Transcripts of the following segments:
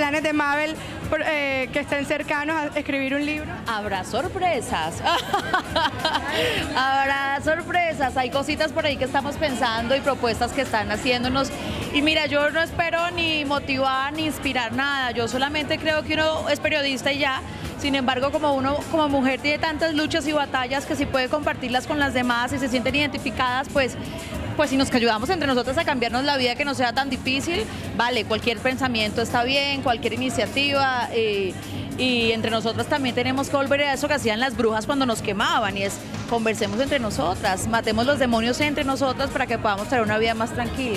planes de Mabel que estén cercanos a escribir un libro? Habrá sorpresas. Habrá sorpresas. Hay cositas por ahí que estamos pensando y propuestas que están haciéndonos. Y mira, yo no espero ni motivar ni inspirar nada. Yo solamente creo que uno es periodista y ya. Sin embargo, como uno como mujer tiene tantas luchas y batallas que si puede compartirlas con las demás y se sienten identificadas, pues si nos ayudamos entre nosotras a cambiarnos la vida, que no sea tan difícil, vale, cualquier pensamiento está bien, cualquier iniciativa, y entre nosotras también tenemos que volver a eso que hacían las brujas cuando nos quemaban, y es conversemos entre nosotras, matemos los demonios entre nosotras para que podamos tener una vida más tranquila.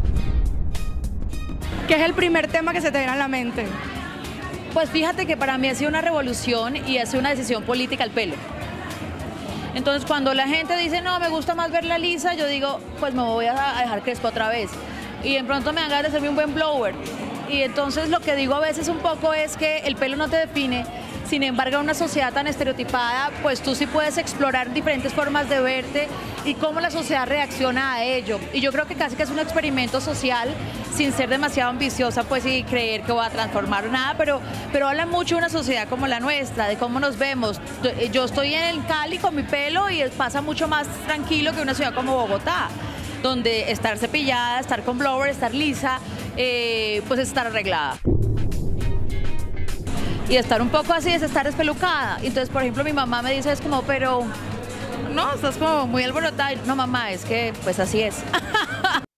¿Qué es el primer tema que se te viene a la mente? Pues fíjate que para mí ha sido una revolución y ha sido una decisión política el pelo. Entonces cuando la gente dice, no, me gusta más verla lisa, yo digo, pues me voy a dejar crespo otra vez. Y de pronto me dan ganas de hacerme un buen blower. Y entonces lo que digo a veces un poco es que el pelo no te define. Sin embargo, en una sociedad tan estereotipada, pues tú sí puedes explorar diferentes formas de verte y cómo la sociedad reacciona a ello. Y yo creo que casi que es un experimento social, sin ser demasiado ambiciosa, pues, y creer que voy a transformar nada, pero habla mucho de una sociedad como la nuestra, de cómo nos vemos. Yo estoy en el Cali con mi pelo y pasa mucho más tranquilo que una ciudad como Bogotá, donde estar cepillada, estar con blower, estar lisa, pues es estar arreglada. Y estar un poco así es estar espelucada. Entonces, por ejemplo, mi mamá me dice, es como, pero no, estás como muy alborotada. No, mamá, es que pues así es.